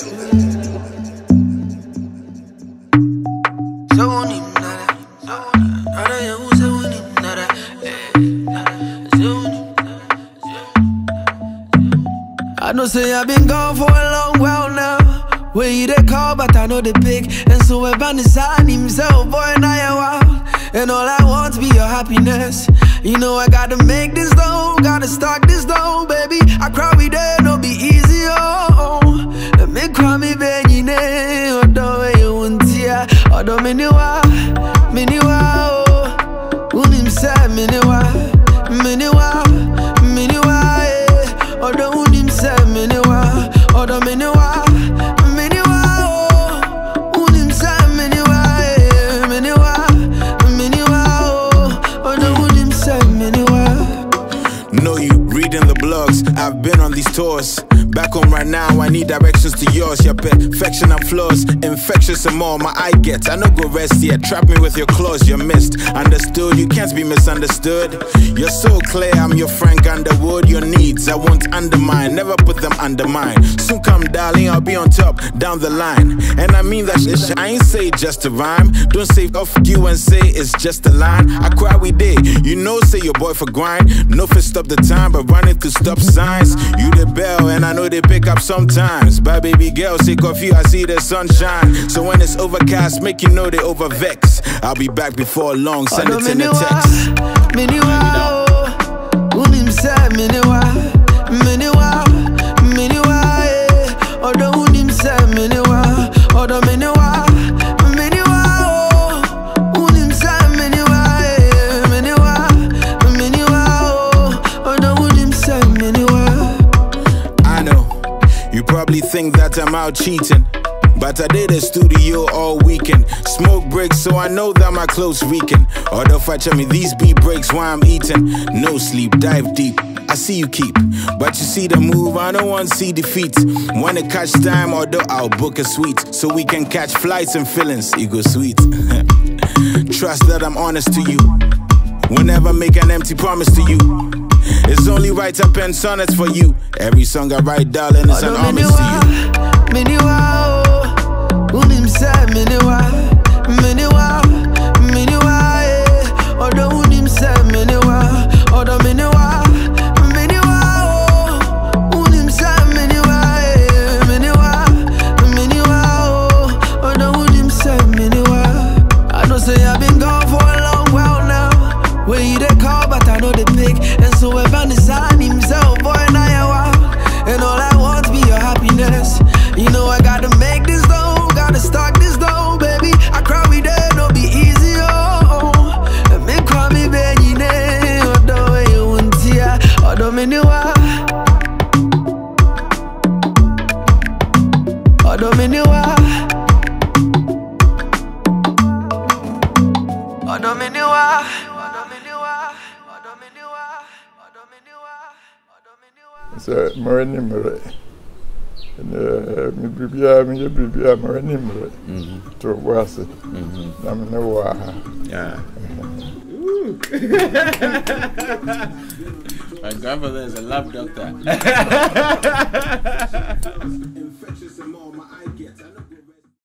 I know say I've been gone for a long while now. Where you they call, but I know they pick. And so I ban his sign himself, boy, now you're wild. And all I want be your happiness. You know I gotta make this dough, gotta stock this dough, baby. I cry with there, no be easy, oh. Let me cry me, baby, ne. Odo you want here, odo miniwa, oh. Unim say miniwa, miniwa, eh. Odo unim say miniwa, odo miniwa. I've been on these tours. Back home right now, I need directions to yours. Your perfection and flaws, infectious and more. My eye gets, I no go rest yet. Trap me with your claws, you're missed. Understood, you can't be misunderstood. You're so clear, I'm your Frank Underwood. Your needs, I won't undermine, never put them under mine. Soon come, darling, I'll be on top, down the line. And I mean that shit, I ain't say just a rhyme. Don't say off you and say it's just a line. I cry we did, you know, say your boy for grind. No fit stop the time, but running through stop signs. You the bell, and I know they pick up sometimes. Bye baby girl, sick of you, I see the sunshine. So when it's overcast, make you know they over vex. I'll be back before long, send it in a text. Miniwa, unim say miniwa, miniwa, eh. Odo unim say miniwa, odo miniwa, unim say miniwa, eh. Miniwa, odo unim say miniwa. You probably think that I'm out cheating, but I did a studio all weekend. Smoke breaks, so I know that my clothes reeking. Although fetch me these beat breaks while I'm eating. No sleep, dive deep, I see you keep. But you see the move, I don't want to see defeat. Wanna catch time, although I'll book a suite. So we can catch flights and feelings, ego sweet. Trust that I'm honest to you. Will never make an empty promise to you. It's only right I pen sonnets for you. Every song I write, darling, is an homage to you. Miniwa, oh. Unim say miniwa, eh. Odo unim say miniwa, odo miniwa, oh. Unim say miniwa, eh. Miniwa, oh. Odo unim say miniwa. I know say I've been gone for a long while now. Where you they call, but I know they pick. And so I found his sign himself, boy, now you're wild. And all I want be your happiness. You know I gotta make this dough, gotta stock this dough, baby. I cry with there, no be easy, oh. And me cry me, baby, ne. Odo you want here, odo miniwa, odo miniwa, odo miniwa. So, Maranimere. And me Bibia, Maranimere. To was it. I'm no. Yeah. My grandfather is a lab doctor.